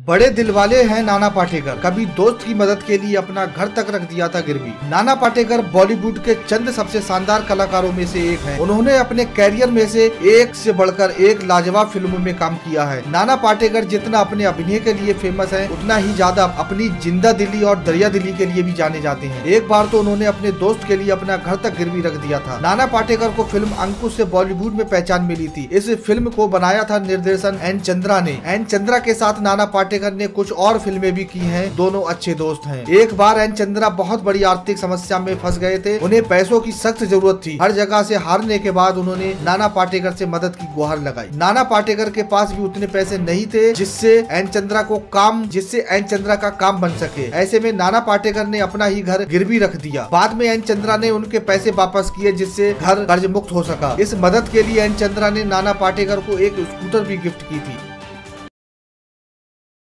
बड़े दिल वाले हैं नाना पाटेकर, कभी दोस्त की मदद के लिए अपना घर तक रख दिया था गिरवी। नाना पाटेकर बॉलीवुड के चंद सबसे शानदार कलाकारों में से एक हैं। उन्होंने अपने कैरियर में से एक से बढ़कर एक लाजवाब फिल्मों में काम किया है। नाना पाटेकर जितना अपने अभिनय के लिए फेमस है, उतना ही ज्यादा अपनी जिंदा दिली और दरिया दिली के लिए भी जाने जाते हैं। एक बार तो उन्होंने अपने दोस्त के लिए अपना घर तक गिरवी रख दिया था। नाना पाटेकर को फिल्म अंकुश से बॉलीवुड में पहचान मिली थी। इस फिल्म को बनाया था निर्देशन एन चंद्रा ने। एन चंद्रा के साथ नाना पाटेकर ने कुछ और फिल्में भी की हैं। दोनों अच्छे दोस्त हैं। एक बार एन चंद्रा बहुत बड़ी आर्थिक समस्या में फंस गए थे। उन्हें पैसों की सख्त जरूरत थी। हर जगह से हारने के बाद उन्होंने नाना पाटेकर से मदद की गुहार लगाई। नाना पाटेकर के पास भी उतने पैसे नहीं थे जिससे एन चंद्रा का काम बन सके। ऐसे में नाना पाटेकर ने अपना ही घर गिरवी रख दिया। बाद में एन चंद्रा ने उनके पैसे वापस किए, जिससे घर कर्ज मुक्त हो सका। इस मदद के लिए एन चंद्रा ने नाना पाटेकर को एक स्कूटर भी गिफ्ट की थी।